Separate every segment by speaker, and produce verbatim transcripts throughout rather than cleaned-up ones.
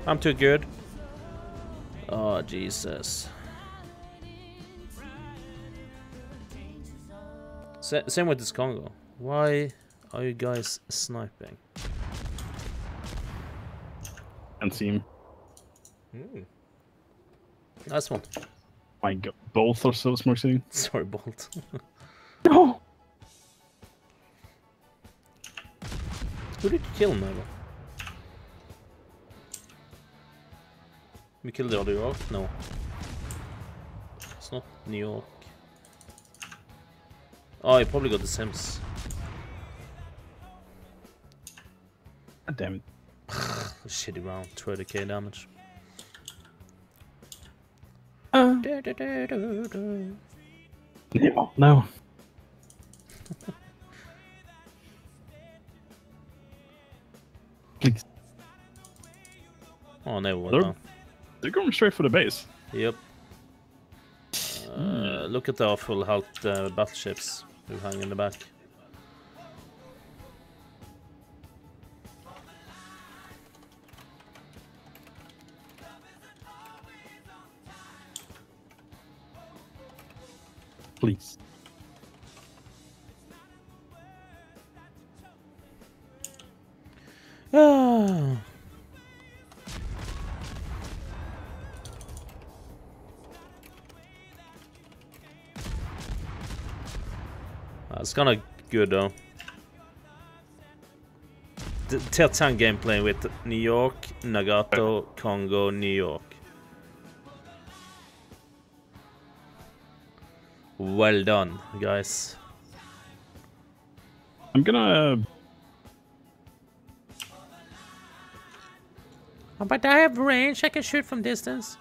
Speaker 1: I'm too good. Oh, Jesus. Sa same with this Congo. Why are you guys sniping?
Speaker 2: Can't see him.
Speaker 1: Mm. Nice one.
Speaker 2: My God, both are so smoke sitting.
Speaker 1: Sorry, Bolt.
Speaker 2: No!
Speaker 1: Who did you kill, Nova? We killed the other York? No. It's not New York. Oh, I probably got the Sims.
Speaker 2: God damn it.
Speaker 1: Shitty round, thirty K damage.
Speaker 2: Uh.
Speaker 1: Du, du, du, du, du.
Speaker 2: Yeah, no. Please.
Speaker 1: Oh, no, what
Speaker 2: They're,
Speaker 1: now?
Speaker 2: they're going straight for the base.
Speaker 1: Yep. Uh, look at the full health uh, battleships who hang in the back.
Speaker 2: Please.
Speaker 1: Ah. It's kind of good though. The tier ten gameplay with New York, Nagato, Congo, New York. Well done, guys.
Speaker 2: I'm gonna...
Speaker 1: Oh, but I have range, I can shoot from distance.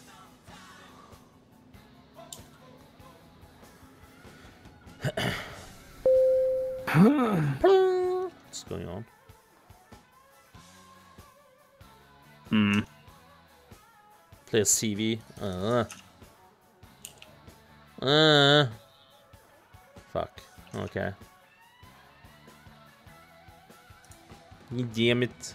Speaker 1: What's going on?
Speaker 2: Hmm.
Speaker 1: Play a C V. Uh. Uh. Fuck. Okay. Damn it.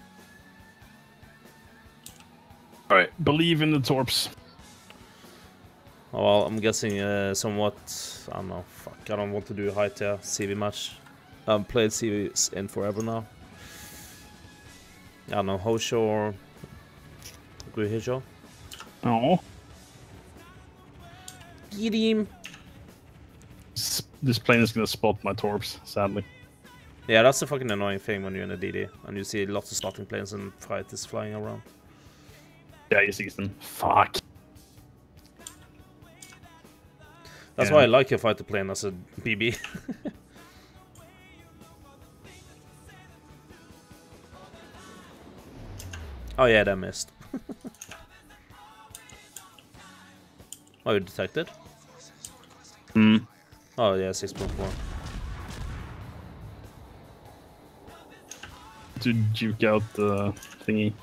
Speaker 2: Alright, believe in the Torps.
Speaker 1: Oh, well, I'm guessing uh, somewhat. I don't know. Fuck, I don't want to do a high tier C V match. I've played C Vs in forever now. I don't know, Hosho or Guhijo.
Speaker 2: Oh.
Speaker 1: Get him.
Speaker 2: This, this plane is gonna spot my Torps, sadly.
Speaker 1: Yeah, that's the fucking annoying thing when you're in a D D and you see lots of starting planes and fighters flying around.
Speaker 2: Yeah, you see them. Fuck.
Speaker 1: That's
Speaker 2: Yeah.
Speaker 1: why I like a fighter plane as a B B. Oh yeah, that missed. Oh, you detected?
Speaker 2: Hmm.
Speaker 1: Oh yeah, six point four.
Speaker 2: To juke out the thingy.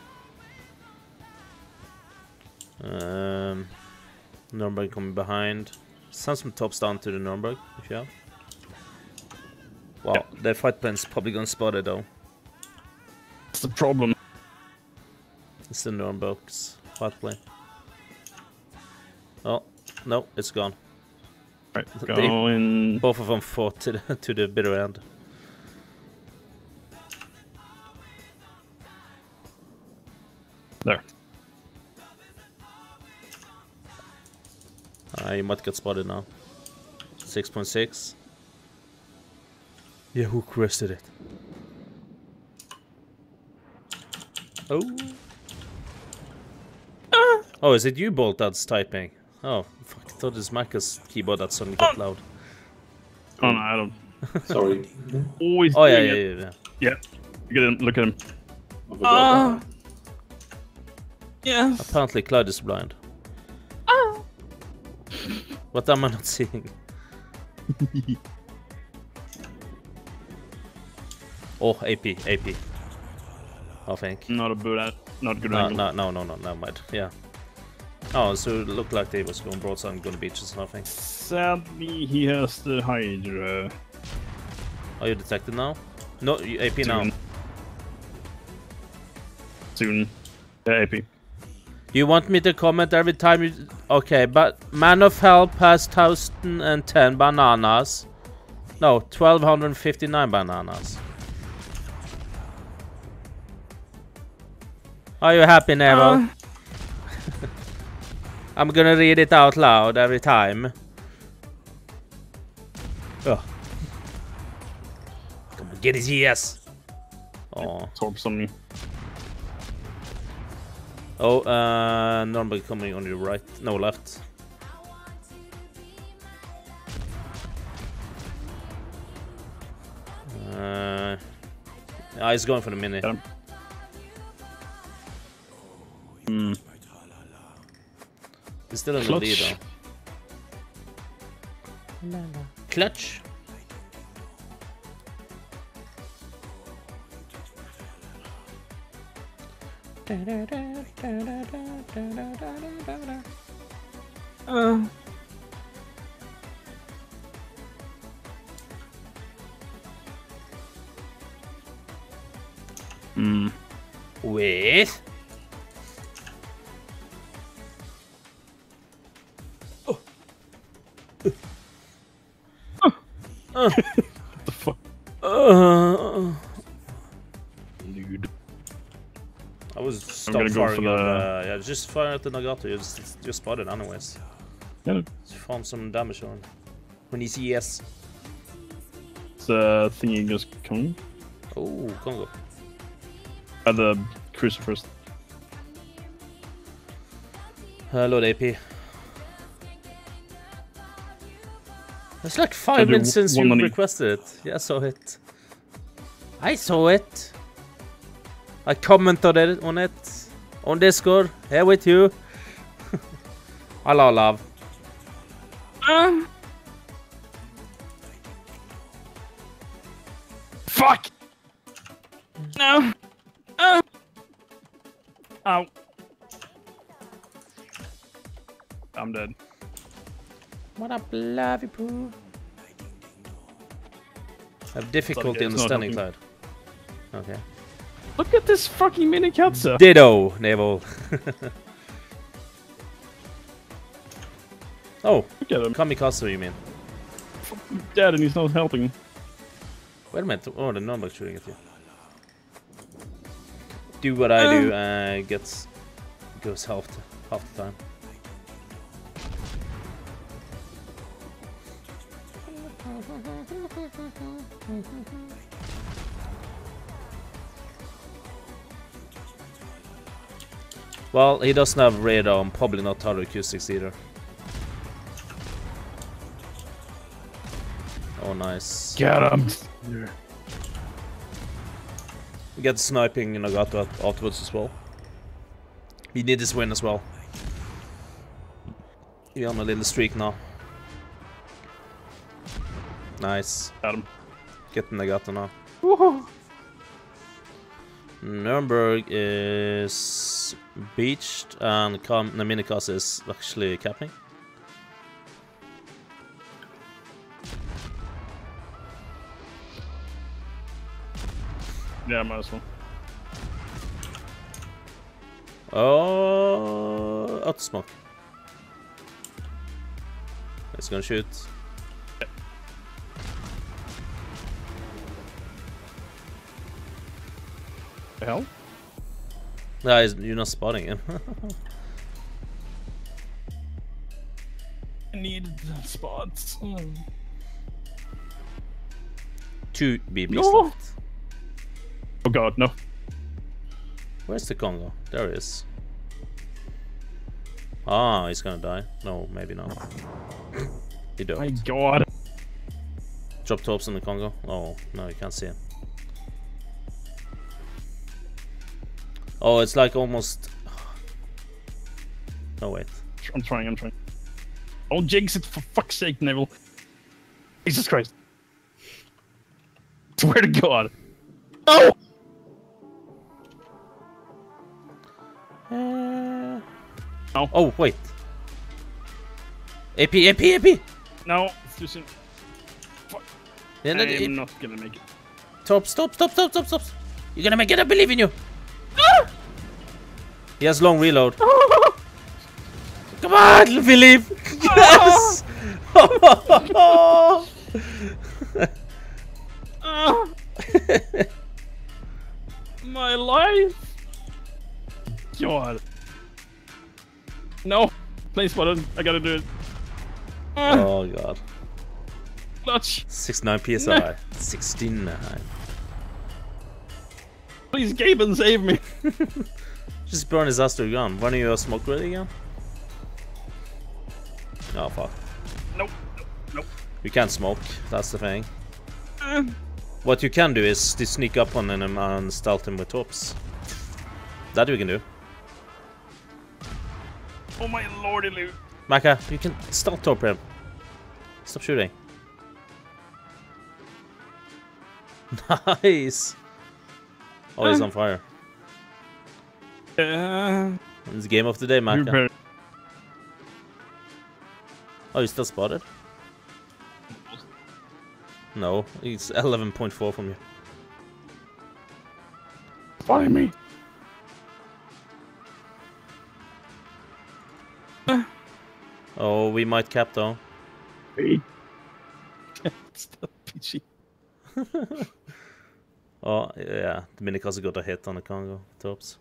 Speaker 1: Um, Nuremberg coming behind. Send some tops down to the Nuremberg, if you have. Wow,
Speaker 2: Yeah.
Speaker 1: their fight plane's probably gonna spot it though.
Speaker 2: That's the problem.
Speaker 1: It's the Nuremberg's fight plane. Oh, no, it's gone.
Speaker 2: Right,
Speaker 1: They-
Speaker 2: go in.
Speaker 1: Both of them fought to the, to the bitter end.
Speaker 2: There.
Speaker 1: Uh, you might get spotted now. six point six. Yeah, who crested it? Oh. Ah. Oh, is it you, Bolt, that's typing? Oh, fuck, I thought it was Macca's keyboard that suddenly got loud.
Speaker 2: Oh no, I don't.
Speaker 3: Sorry.
Speaker 2: Always
Speaker 1: Oh, yeah,
Speaker 2: doing
Speaker 1: yeah,
Speaker 2: it.
Speaker 1: yeah, yeah.
Speaker 2: Yeah. Look at him. Look at him.
Speaker 3: I forgot that.
Speaker 2: Yes.
Speaker 1: Apparently Cloud is blind. Ah. What am I not seeing? Oh, A P, A P. I think.
Speaker 2: Not a good, not good
Speaker 1: No,
Speaker 2: angle.
Speaker 1: no, no, no, no, never mind. Yeah. Oh, so it looked like they was going broadside and going to beaches and nothing.
Speaker 2: Sadly, he has the Hydra.
Speaker 1: Are you detected now? No, you A P now.
Speaker 2: Soon. Soon. Yeah, A P.
Speaker 1: You want me to comment every time you... Okay, but Man of Help has one thousand ten bananas. No, twelve fifty-nine bananas. Are you happy, Neville?
Speaker 4: Uh.
Speaker 1: I'm gonna read it out loud every time. Oh. Come on, get his yes. Oh.
Speaker 2: Torps on me.
Speaker 1: Oh, uh, Norberg coming on your right. No, left. Uh, ah, he's going for the mini.
Speaker 2: Got him. Mm.
Speaker 1: He's still in
Speaker 2: Clutch.
Speaker 1: the lead, though. Clutch.
Speaker 4: Uh.
Speaker 2: Mm.
Speaker 1: With.
Speaker 2: What the fuck?
Speaker 1: Uh,
Speaker 2: Dude.
Speaker 1: I was
Speaker 2: I'm
Speaker 1: stop
Speaker 2: gonna go
Speaker 1: firing
Speaker 2: for
Speaker 1: on,
Speaker 2: the-
Speaker 1: uh, yeah, just fire at the Nagato. You just, just spotted anyways.
Speaker 2: Yeah,
Speaker 1: Just found some damage on. When you see yes.
Speaker 2: it's a thingy just coming.
Speaker 1: Oh, Congo.
Speaker 2: At the cruiser first.
Speaker 1: Hello, A P. It's like
Speaker 2: I
Speaker 1: five
Speaker 2: do
Speaker 1: minutes since
Speaker 2: one
Speaker 1: you
Speaker 2: money.
Speaker 1: requested it. Yeah, I saw it. I saw it. I commented it on it on Discord. Here with you. Allah love.
Speaker 4: Uh.
Speaker 2: Fuck!
Speaker 4: No. Uh.
Speaker 2: Ow. I'm dead.
Speaker 1: What up, love you, poo? I have difficulty
Speaker 2: It's not
Speaker 1: understanding
Speaker 2: helping.
Speaker 1: Clyde. Okay.
Speaker 2: Look at this fucking mini Katsu.
Speaker 1: Ditto, Naval. Oh,
Speaker 2: Look at him.
Speaker 1: kamikaze, you mean?
Speaker 2: Dead and he's not helping.
Speaker 1: Wait a minute. Oh, the number shooting at you. Do what I do, uh, gets goes half the, half the time. Well, he doesn't have radar and probably not Taro acoustics either. Oh, nice.
Speaker 2: Get him.
Speaker 1: We get sniping Nagato afterwards as well. We need this win as well. We're on a little streak now. Nice.
Speaker 2: Got him.
Speaker 1: Get Nagato now.
Speaker 4: Woohoo.
Speaker 1: Nuremberg is beached and Kam Naminikas is actually capping.
Speaker 2: Yeah, might as well.
Speaker 1: Oh, out smoke. It's gonna shoot.
Speaker 2: The hell?
Speaker 1: No, he's, you're not spotting him.
Speaker 2: I need spots. Mm.
Speaker 1: Two B Bs
Speaker 2: No.
Speaker 1: left.
Speaker 2: Oh god, no.
Speaker 1: Where's the Congo? There he is. Ah, he's gonna die. No, maybe not. He don't.
Speaker 2: My god.
Speaker 1: Drop tops in the Congo. Oh, no, you can't see him. Oh, it's like almost... No, wait.
Speaker 2: I'm trying, I'm trying. Don't jinx it for fuck's sake, Neville. Jesus Christ. Swear to God. Oh!
Speaker 1: Uh...
Speaker 2: No.
Speaker 1: Oh, wait. A P, A P, A P!
Speaker 2: No, it's too soon. Fuck.
Speaker 1: Yeah, no,
Speaker 2: I'm
Speaker 1: it-
Speaker 2: not gonna make it.
Speaker 1: Stop, stop, stop, stop, stop, stop! You're gonna make it, I believe in you! He has long reload. Come on, Philippe! Yes!
Speaker 4: Ah. My life.
Speaker 2: God. No. Place button. I gotta do it.
Speaker 4: Ah.
Speaker 1: Oh god.
Speaker 2: Clutch.
Speaker 1: sixty-nine P S I. sixty-nine.
Speaker 2: Please, Gaben, save me.
Speaker 1: Just burn his Astro gun. When are you smoke ready again? Oh fuck.
Speaker 2: Nope. Nope. Nope.
Speaker 1: You can't smoke, that's the thing.
Speaker 4: Ah.
Speaker 1: What you can do is to sneak up on him and stealth him with torps. That we can do.
Speaker 2: Oh my lordy loot.
Speaker 1: Maka, you can stealth torp him. Stop shooting. Nice! Oh, he's on fire.
Speaker 2: Uh,
Speaker 1: It's game of the day,
Speaker 2: you
Speaker 1: Maka.
Speaker 2: better-
Speaker 1: Oh, he's still spotted? No, he's eleven point four from you.
Speaker 2: Find me.
Speaker 1: Oh, we might cap though.
Speaker 2: Hey. It's still P G.
Speaker 1: Oh, yeah, the Minikasa got a hit on the Congo tops.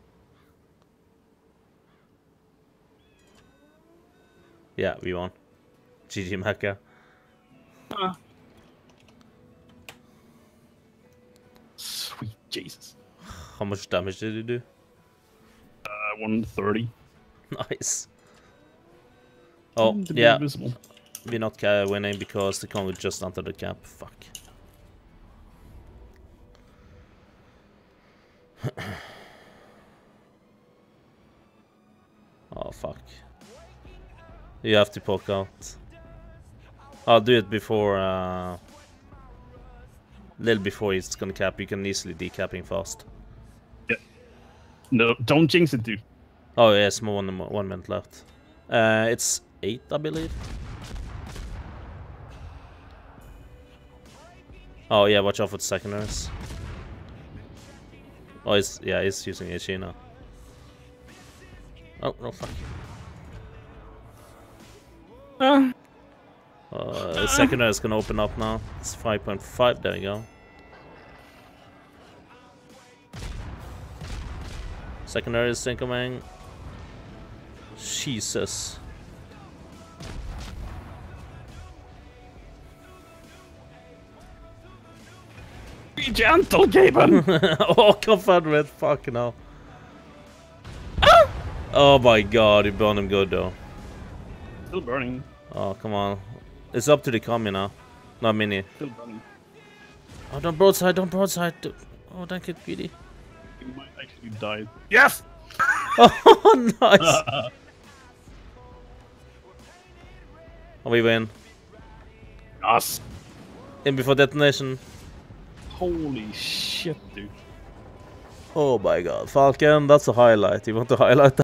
Speaker 1: Yeah, we won. G G Maka.
Speaker 4: Ah.
Speaker 2: Sweet Jesus.
Speaker 1: How much damage did you do?
Speaker 2: Uh, one thirty.
Speaker 1: Nice. Oh,
Speaker 2: To be
Speaker 1: yeah,
Speaker 2: invisible.
Speaker 1: we're not uh, winning because the Congo just entered the cap. Fuck. Oh, fuck. You have to poke out. I'll do it before, uh... little before he's gonna cap. You can easily decapping fast.
Speaker 2: No, don't jinx it, dude.
Speaker 1: Oh, yes, more one, one minute left. Uh, it's eight, I believe. Oh, yeah, watch out for the secondaries. Oh, he's, yeah, he's using H E now. Oh, no, fuck.
Speaker 4: Ah.
Speaker 1: Uh, the secondary is gonna open up now. It's five point five, there you go. Secondary is incoming. Jesus.
Speaker 2: Be gentle, Gaben.
Speaker 1: Oh, Confederate, fucking hell. Oh my god, you burned him good though.
Speaker 2: Still burning.
Speaker 1: Oh, come on. It's up to the commie now. Not mini.
Speaker 2: Still burning.
Speaker 1: Oh, don't broadside, don't broadside. Oh, thank you, Petey.
Speaker 2: You might actually die. Yes!
Speaker 1: Oh, nice. Oh, we win.
Speaker 2: Us.
Speaker 1: In before detonation.
Speaker 2: Holy shit, dude.
Speaker 1: Oh my god. Falcon, that's a highlight. You want to highlight that?